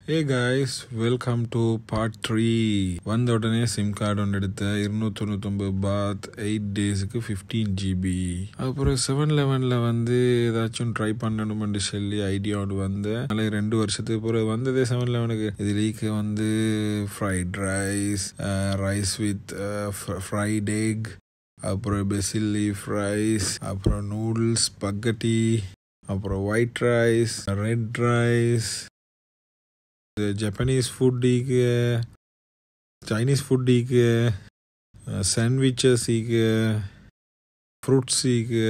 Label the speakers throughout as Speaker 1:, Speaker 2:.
Speaker 1: Hey guys, welcome to part 3. வந்த உடனே sim card ஒன்று எடுத்த 299 பாத் 8 டேஸுக்கு 15 GB. அப்புறம் 7-Elevenல ஏதாச்சும் ட்ரை பண்ணணும்னு சொல்லி ஐடியாவோடு வந்தேன். அதனால 2 வருஷத்துக்கு பிறகு வந்ததே 7-Elevenக்கு. இதுலேக்கு fried rice with fried egg, அப்புறம் பெசில் லீஃப் ரைஸ், அப்புறம் நூடுல்ஸ், ஸ்பகட்டி, அப்புறம் white rice, red rice, Japanese food, Chinese food, sandwiches, fruits,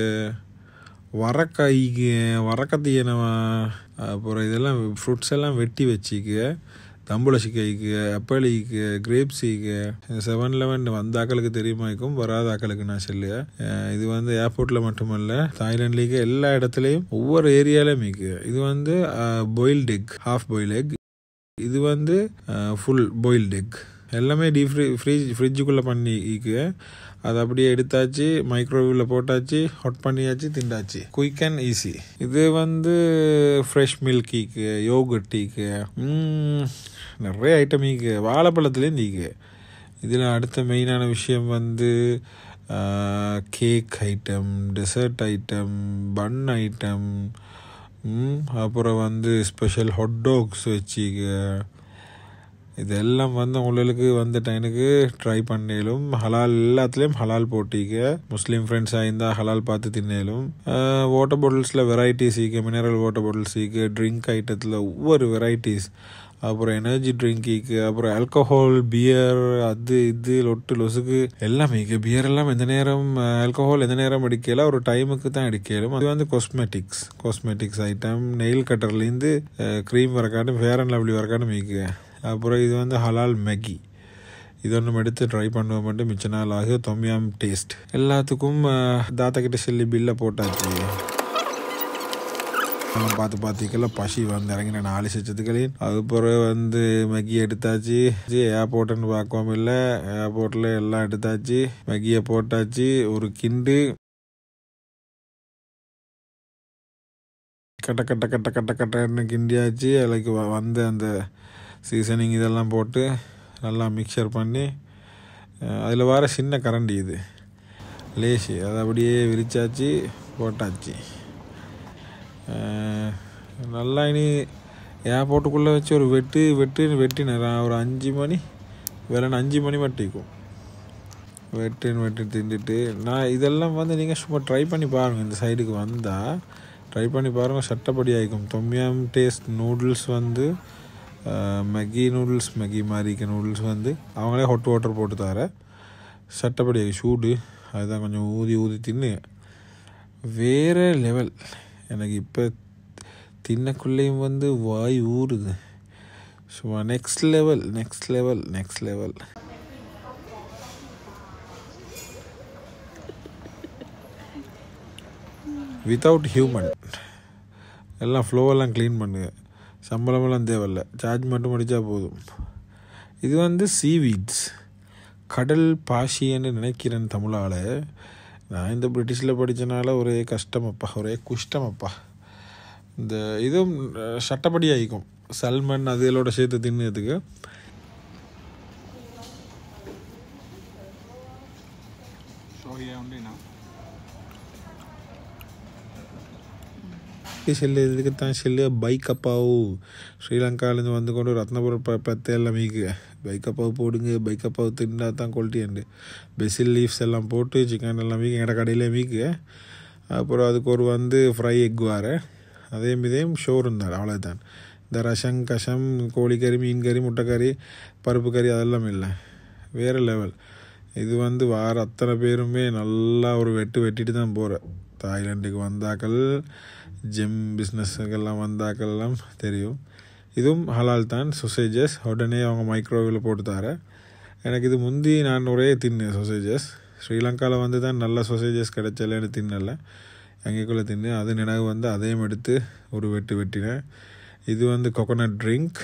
Speaker 1: வரக்கத்தீயனவா, அப்புறம் இதெல்லாம் ஃப்ரூட்ஸ் எல்லாம் வெட்டி வச்சிக்க, தம்புளசிக்காய்க்கு, அப்பளிக்கு, கிரேப்ஸிக்கு. 7-Eleven வந்த ஆக்களுக்கு தெரியுமாக்கும், வராத ஆக்களுக்கு நான் சொல்லியா. இது ஏர்போர்ட்டில் மட்டுமல்ல, தாய்லாண்ட்லேயே எல்லா இடத்துலையும் ஒவ்வொரு ஏரியாலையும் இருக்கு. இது boiled egg, half boil egg. இது ஃபுல் பாயில்டு எக். எல்லாமே ஃப்ரிட்ஜுக்குள்ளே பண்ணிக்கு. அதை அப்படியே எடுத்தாச்சு, மைக்ரோவேவில் போட்டாச்சு, ஹாட் பண்ணியாச்சு, திண்டாச்சு. Quick and easy. இது ஃப்ரெஷ் மில்கிக்கு, யோகட்டிக்கு, நிறைய ஐட்டம் இருக்கு. வாழைப்பழத்துலேருந்து இருக்கு. இதில் அடுத்த மெயினான விஷயம் cake item, dessert item, bun item, அப்புறம் ஸ்பெஷல் ஹாட் டாக்ஸ் வச்சிக்க. இதெல்லாம் உங்களுக்கு டைனுக்கு ட்ரை பண்ணலும். ஹலால் எல்லாத்துலேயும் ஹலால் போட்டிக்க. முஸ்லீம் ஃப்ரெண்ட்ஸாக இருந்தால் ஹலால் பார்த்து தின்னலும். வாட்டர் பாட்டில்ஸில் வெரைட்டிஸ் இருக்கு. மினரல் வாட்டர் பாட்டில்ஸ் இருக்கு. ட்ரிங்க் ஐட்டத்தில் ஒவ்வொரு வெரைட்டிஸ். அப்புறம் எனர்ஜி ட்ரிங்க்கு, அப்புறம் ஆல்கஹால், பியர், அது இது லொட்டு லொசுக்கு எல்லாமே இருக்கு. பியர் எல்லாம் எந்த நேரம், ஆல்கஹால் எந்த நேரம் அடிக்கல, ஒரு டைமுக்கு தான் அடிக்கலும். அது காஸ்மெட்டிக்ஸ் ஐட்டம், நெயில் கட்டர்லேருந்து க்ரீம் வரக்காட்டும், ஃபேர் அண்ட் லவ்லி வரக்காட்டும் இருக்கு. அப்புறம் இது ஹலால் மேகி. இது ஒன்றும் எடுத்து ட்ரை பண்ணுவோம் மட்டும் மிச்ச நாள் ஆகும். Tom yum taste. எல்லாத்துக்கும் தாத்தா கிட்ட சொல்லி பில்லை போட்டாச்சு. பார்த்திக்கெல்லாம் பசி இறங்கின 4 லட்சத்துக்களின். அதுக்கப்புறம் மேகி எடுத்தாச்சு. ஏர்போர்ட்டுன்னு பார்க்கவும் இல்லை, ஏர்போர்ட்டில் எல்லாம் எடுத்தாச்சு. மேகியை போட்டாச்சு, ஒரு கிண்டு கட்டன்னு கிண்டியாச்சு. அதுக்கு அந்த சீசனிங் இதெல்லாம் போட்டு நல்லா மிக்சர் பண்ணி, அதில் வர சின்ன கரண்டி இது லேசி, அதை அப்படியே விரிச்சாச்சு, போட்டாச்சு. நல்லா இனி ஏர்போர்ட்டுக்குள்ளே வச்சு ஒரு வெட்டினேன். ஒரு 5 மணி வேலைன்னு 5 மணி மட்டிக்கும் வெட்டு தின்னுட்டு. நான் இதெல்லாம் நீங்கள் சும்மா ட்ரை பண்ணி பாருங்கள். இந்த சைடுக்கு வந்தால் ட்ரை பண்ணி பாருங்கள், சட்டப்படி ஆகிக்கும். Tom yum taste noodles Maggi noodles, Maggi மாதிரிக்க நூடுல்ஸ் அவங்களே ஹாட் வாட்டர் போட்டு தர சட்டப்படி ஆகி சூடு. அதுதான் கொஞ்சம் ஊதி தின்னு வேறு லெவல். எனக்கு இப்போ தின்னக்குள்ளேயும் வாய் ஊறுது. சும்மா நெக்ஸ்ட் லெவல். Without human. எல்லாம் ஃப்ளோவெல்லாம் க்ளீன் பண்ணுங்க. சம்பளமெல்லாம் தேவையில்லை, சார்ஜ் மட்டும் அடித்தா போதும். இது சீவீட்ஸ், கடல் பாசின்னு நினைக்கிறேன் தமிழால். நான் இந்த பிரிட்டிஷில் படித்தனால ஒரே கஷ்டமப்பா, ஒரே குஷ்டமப்பா. இந்த இதுவும் சட்டப்படி ஆகிக்கும். சல்மன் அதோட சேர்த்து தின்னதுக்கு. இதுக்கு தான் பைக்கப்பாவு ஸ்ரீலங்காலேருந்து கொண்டு ரத்னபுரம் பத்தெல்லாம் மீக்கு பைக்கப்பாவு போடுங்க. பைக்கப்பாவு தின்னா தான் குவாலிட்டி. பெசில் லீவ்ஸ் எல்லாம் போட்டு சிக்கன் எல்லாம் மீக்கு எங்கட கடையில் மீக்கு. அப்புறம் அதுக்கு ஒரு ஃப்ரை எக் வார அதேமாதிரியும் ஷோர் இருந்தார். அவ்வளோதான். இந்த ரசம் கஷம், கோழிக்கறி, மீன் கறி, முட்டைக்கறி, பருப்பு கறி அதெல்லாம் இல்லை. வேறு லெவல். இது வார அத்தனை பேருமே நல்லா ஒரு வெட்டிட்டு தான் போகிறேன். தாய்லாண்டுக்கு வந்தாக்கள், ஜிம் பிஸ்னஸுக்கெல்லாம் வந்தாக்கள்லாம் தெரியும். இதுவும் ஹலால் தான். சொசேஜஸ் உடனே அவங்க மைக்ரோவேவில் போட்டு தர. எனக்கு இது முந்தி நான் ஒரே தின்னு சொசேஜஸ். ஸ்ரீலங்காவில் தான் நல்ல சொசேஜஸ் கிடைச்சலன்னு தின்னலை, அங்கேக்குள்ளே தின்னு. அது நினைவு அதையும் எடுத்து ஒரு வெட்டினேன். இது கொக்கோனட் ட்ரிங்க்.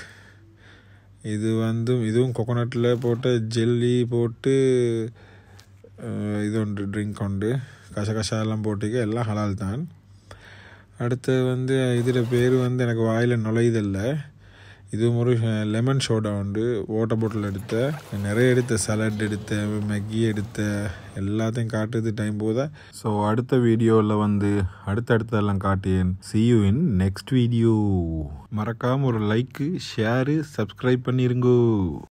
Speaker 1: இதுவும் கொக்கோனட்டில் போட்ட ஜெல்லி போட்டு இது ஒன்று ட்ரிங்க் உண்டு. கஷாயெல்லாம் போட்டிக்க. எல்லாம் ஹலால் தான். அடுத்து இதில் பேர் எனக்கு வாயில் நுழையுதில்லை. இதுவும் ஒரு லெமன் சோடா உண்டு. வாட்டர் பாட்டில் எடுத்த, நிறைய எடுத்த, சலாட் எடுத்த, மேகி எடுத்த, எல்லாத்தையும் காட்டுறது டைம் போதா. ஸோ அடுத்த வீடியோவில் வந்து அடுத்தடுத்தெல்லாம் காட்டேன். see you in next video. மறக்காமல் ஒரு லைக்கு, ஷேரு, சப்ஸ்கிரைப் பண்ணிருங்கோ.